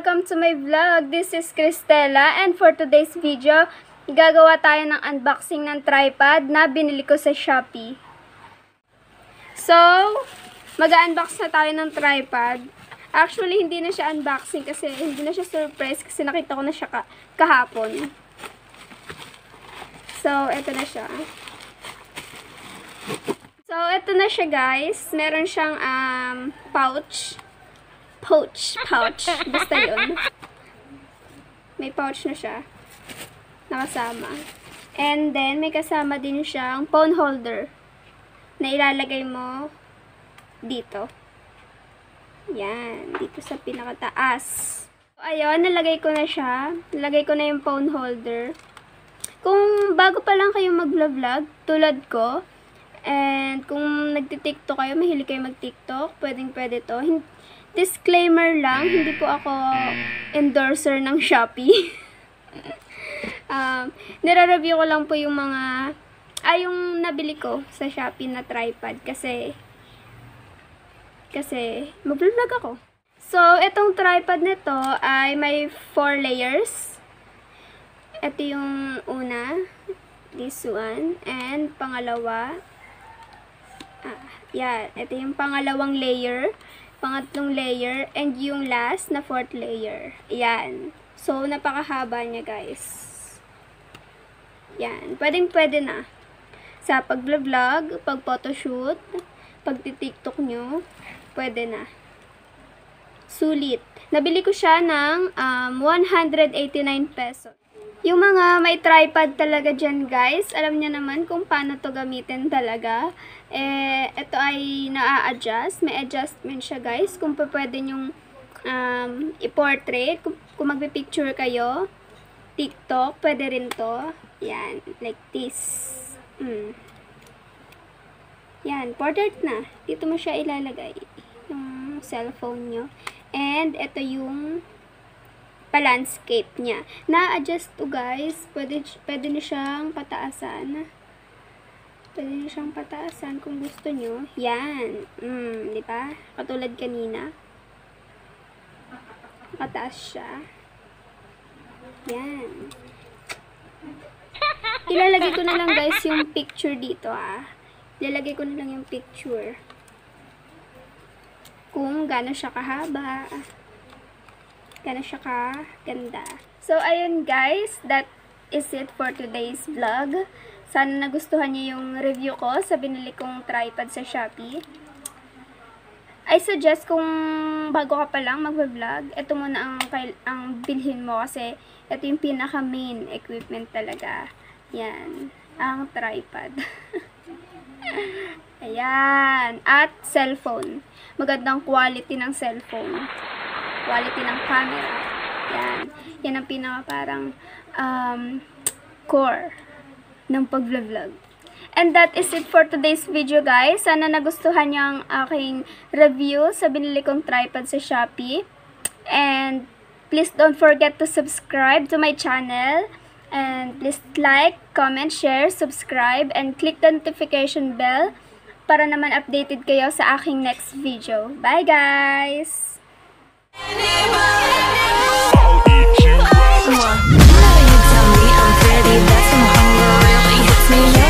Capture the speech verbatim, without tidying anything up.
Welcome to my vlog. This is Cristela, and for today's video, gagawa tayo ng unboxing ng tripod na binili ko sa Shopee. So, mag-unbox na tayo ng tripod. Actually, hindi na siya unboxing kasi hindi na siya surprise kasi nakita ko na siya ka kahapon. So, eto na siya. So, eto na siya guys. Meron siyang um, pouch. Pouch. Pouch. Basta yun. May pouch na siya. Nakasama. And then, may kasama din siyang phone holder na ilalagay mo dito. Yan. Dito sa pinakataas. So, ayun, nalagay ko na siya. Nalagay ko na yung phone holder. Kung bago pa lang kayo mag-vlog, tulad ko, and kung nagtitiktok kayo, mahilig kayo mag-tiktok, pwedeng pwede to. Disclaimer lang, hindi po ako endorser ng Shopee. um, nire-review ko lang po yung mga, ay yung nabili ko sa Shopee na tripod kasi, kasi mag-vlog ako. So, itong tripod nito ay may four layers. Ito yung una, this one, and pangalawa, ah, yan, ito yung pangalawang layer, pangatlong layer, and yung last na fourth layer. Yan. So, napakahaba niya, guys. Yan. Pwedeng pwede na. Sa pag-vlog, pag-photoshoot, pag-tiktok nyo, pwede na. Sulit. Nabili ko siya ng um, one hundred eighty-nine pesos. Yung mga may tripod talaga dyan, guys, alam niyo naman kung paano to gamitin talaga. Eh, ito ay na-adjust. May adjustment siya, guys. Kung pa pwede nyong um, i-portrait, kung, kung magpipicture kayo, TikTok, pwede rin to. Yan, like this. Mm. Yan, portrait na. Dito mo siya ilalagay. Yung cellphone nyo. And, ito yung pa-landscape niya. Na-adjust to guys. Pwede, pwede nyo siyang pataasan. Pwede nyo siyang pataasan kung gusto nyo. Yan. Mm, di ba? Katulad kanina. Pataas siya. Yan. Ilalagay ko na lang guys yung picture dito ah. Ilalagay ko na lang yung picture. Kung gaano siya kahaba. Gano'n siya ka ganda. So, ayun guys, that is it for today's vlog. Sana nagustuhan niyo yung review ko sa binili kong tripod sa Shopee. I suggest kung bago ka pa lang mag-vlog, ito muna ang, ang bilhin mo kasi ito yung pinaka main equipment talaga. Yan, ang tripod. Ayan, at cellphone. Magandang quality ng cellphone. Quality ng camera. Yan. Yan ang pinaka parang um, core ng pag-vlog. And that is it for today's video, guys. Sana nagustuhan niyo ang aking review sa binili kong tripod sa Shopee. And please don't forget to subscribe to my channel. And please like, comment, share, subscribe, and click the notification bell para naman updated kayo sa aking next video. Bye, guys! Come on, you tell me I'm pretty, that's when hunger really hits me.